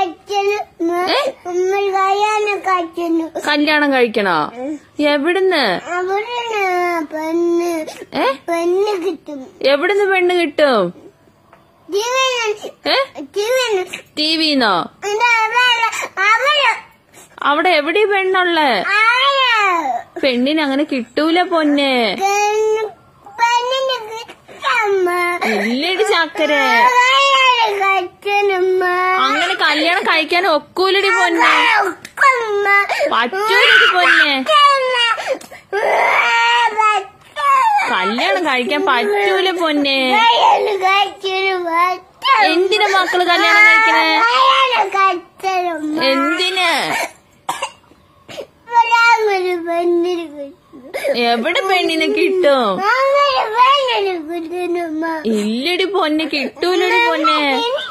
കല്യാണം കഴിക്കണോ? എവിടുന്ന്? എവിടുന്ന് പെണ്ണ് കിട്ടും? ടിവിന്നോ? അവിടെ എവിടെ പെണ്ണുള്ള? പെണ്ണിന് അങ്ങനെ കിട്ടൂല പൊന്നെ. ഇല്ലടി ചക്കര, അങ്ങനെ കല്യാണം കഴിക്കാൻ ഒക്കൂലടി പൊന്നെ. പറ്റൂലടി പൊന്നെ, കല്യാണം കഴിക്കാൻ പറ്റൂല പൊന്നെ. എന്തിനാ മക്കള് കല്യാണം കഴിക്കണേ? എന്തിന്? എവിടെ പെണ്ണിനെ കിട്ടും? ഇല്ലടി പൊന്നെ, കിട്ടൂലടി പൊന്നെ.